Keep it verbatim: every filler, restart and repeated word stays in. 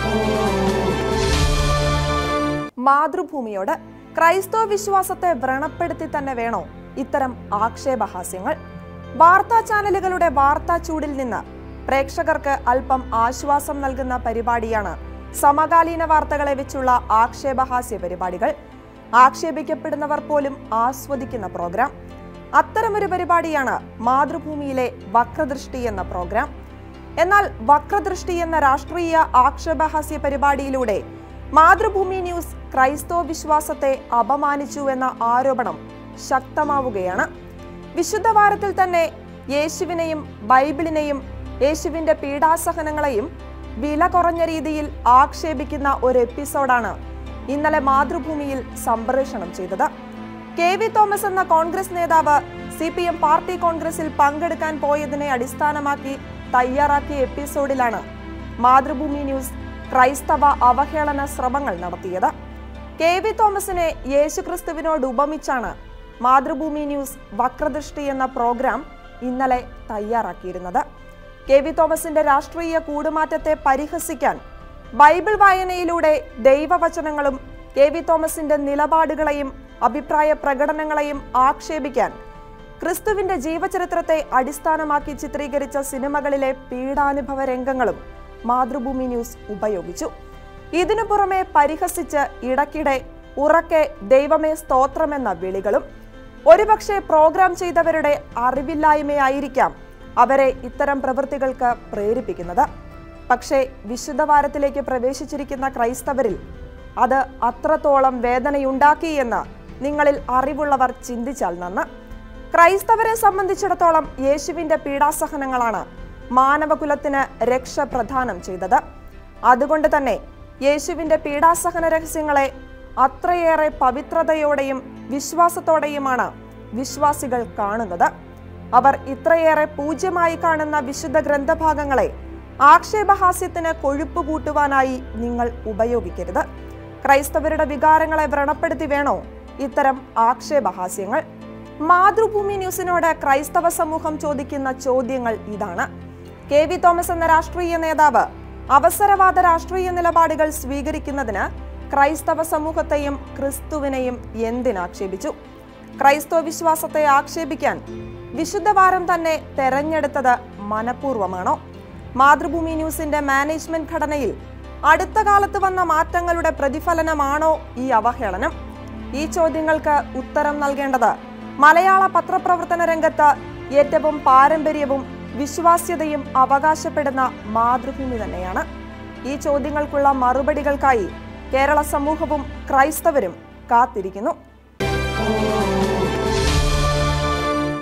മാതൃഭൂമിയോട് ക്രൈസ്തവ വിശ്വാസത്തെ വ്രണപ്പെടുത്തി തന്നെ വേണോ ഇത്തരം ആക്ഷേപഹാസ്യങ്ങൾ? വാർത്താ ചാനലുകളുടെ വാർത്താ ചൂടിൽ നിന്ന് പ്രേക്ഷകർക്ക് അല്പം ആശ്വാസം നൽകുന്ന പരിപാടിയാണ് സമകാലീന വാർത്തകളെ വെച്ചുള്ള ആക്ഷേപഹാസ്യ പരിപാടികൾ. ആക്ഷേപിക്കപ്പെടുന്നവർ പോലും ആസ്വദിക്കുന്ന പ്രോഗ്രാം. അത്തരമൊരു പരിപാടിയാണ് മാതൃഭൂമിയിലെ വക്രദൃഷ്ടി എന്ന പ്രോഗ്രാം. എന്നാൽ വക്രദൃഷ്ടി എന്ന രാഷ്ട്രീയ ആക്ഷേപഹാസ്യ പരിപാടിയിലൂടെ മാതൃഭൂമി ന്യൂസ് ക്രൈസ്തവ വിശ്വാസത്തെ അപമാനിച്ചു എന്ന ആരോപണം ശക്തമാവുകയാണ്. വിശുദ്ധ വാരത്തിൽ തന്നെ യേശുവിനെയും ബൈബിളിനെയും യേശുവിന്റെ പീഡാസഹനങ്ങളെയും വില കുറഞ്ഞ രീതിയിൽ ആക്ഷേപിക്കുന്ന ഒരു എപ്പിസോഡാണ് ഇന്നലെ മാതൃഭൂമിയിൽ സംപ്രേഷണം ചെയ്തത്. കെ വി തോമസ് എന്ന കോൺഗ്രസ് നേതാവ് സി പി എം പാർട്ടി കോൺഗ്രസിൽ പങ്കെടുക്കാൻ പോയതിനെ അടിസ്ഥാനമാക്കി തയ്യാറാക്കിയ എപ്പിസോഡിലാണ് മാതൃഭൂമി ന്യൂസ് ക്രൈസ്തവ അവഹേളന ശ്രമങ്ങൾ നടത്തിയത്. കെ വി തോമസിനെ യേശുക്രിസ്തുവിനോട് ഉപമിച്ചാണ് മാതൃഭൂമി ന്യൂസ് വക്രദൃഷ്ടി എന്ന പ്രോഗ്രാം ഇന്നലെ തയ്യാറാക്കിയിരുന്നത്. കെ വി തോമസിന്റെ രാഷ്ട്രീയ കൂടുമാറ്റത്തെ പരിഹസിക്കാൻ ബൈബിൾ വായനയിലൂടെ ദൈവവചനങ്ങളും കെ വി തോമസിന്റെ നിലപാടുകളെയും അഭിപ്രായ പ്രകടനങ്ങളെയും ആക്ഷേപിക്കാൻ ക്രിസ്തുവിന്റെ ജീവചരിത്രത്തെ അടിസ്ഥാനമാക്കി ചിത്രീകരിച്ച സിനിമകളിലെ പീഡാനുഭവ രംഗങ്ങളും മാതൃഭൂമി ന്യൂസ് ഉപയോഗിച്ചു. ഇതിനു പുറമെ പരിഹസിച്ച് ഇടയ്ക്കിടെ ഉറക്കെ ദൈവമേ സ്തോത്രമെന്ന വിളികളും. ഒരുപക്ഷെ പ്രോഗ്രാം ചെയ്തവരുടെ അറിവില്ലായ്മയായിരിക്കാം അവരെ ഇത്തരം പ്രവൃത്തികൾക്ക് പ്രേരിപ്പിക്കുന്നത്. പക്ഷേ വിശുദ്ധ വാരത്തിലേക്ക് പ്രവേശിച്ചിരിക്കുന്ന ക്രൈസ്തവരിൽ അത് അത്രത്തോളം വേദനയുണ്ടാക്കി എന്ന് നിങ്ങളിൽ അറിവുള്ളവർ ചിന്തിച്ചാൽ നന്ന്. ക്രൈസ്തവരെ സംബന്ധിച്ചിടത്തോളം യേശുവിന്റെ പീഡാസഹനങ്ങളാണ് മാനവകുലത്തിന് രക്ഷ പ്രദാനം ചെയ്തത്. അതുകൊണ്ട് തന്നെ യേശുവിന്റെ പീഡാസഹന രഹസ്യങ്ങളെ അത്രയേറെ പവിത്രതയോടെയും വിശ്വാസത്തോടെയുമാണ് വിശ്വാസികൾ കാണുന്നത്. അവർ ഇത്രയേറെ പൂജ്യമായി കാണുന്ന വിശുദ്ധ ഗ്രന്ഥഭാഗങ്ങളെ ആക്ഷേപഹാസ്യത്തിന് കൊഴുപ്പ് കൂട്ടുവാനായി നിങ്ങൾ ഉപയോഗിക്കരുത്. ക്രൈസ്തവരുടെ വികാരങ്ങളെ വ്രണപ്പെടുത്തി വേണോ ഇത്തരം ആക്ഷേപഹാസ്യങ്ങൾ? മാതൃഭൂമി ന്യൂസിനോട് ക്രൈസ്തവ സമൂഹം ചോദിക്കുന്ന ചോദ്യങ്ങൾ ഇതാണ്. കെ വി തോമസ് എന്ന രാഷ്ട്രീയ നേതാവ് അവസരവാദ രാഷ്ട്രീയ നിലപാടുകൾ സ്വീകരിക്കുന്നതിന് ക്രൈസ്തവ സമൂഹത്തെയും ക്രിസ്തുവിനെയും എന്തിനാക്ഷേപിച്ചു? ക്രൈസ്തവ വിശ്വാസത്തെ ആക്ഷേപിക്കാൻ വിശുദ്ധവാരം തന്നെ തെരഞ്ഞെടുത്തത് മനഃപൂർവ്വമാണോ? മാതൃഭൂമി ന്യൂസിന്റെ മാനേജ്മെന്റ് ഘടനയിൽ അടുത്ത കാലത്ത് വന്ന മാറ്റങ്ങളുടെ പ്രതിഫലനമാണോ ഈ അവഹേളനം? ഈ ചോദ്യങ്ങൾക്ക് ഉത്തരം നൽകേണ്ടത് മലയാള പത്രപ്രവർത്തന രംഗത്ത് ഏറ്റവും പാരമ്പര്യവും വിശ്വാസ്യതയും അവകാശപ്പെടുന്ന മാതൃഭൂമി തന്നെയാണ്. ഈ ചോദ്യങ്ങൾക്കുള്ള മറുപടികൾക്കായി കേരള സമൂഹവും ക്രൈസ്തവരും കാത്തിരിക്കുന്നു.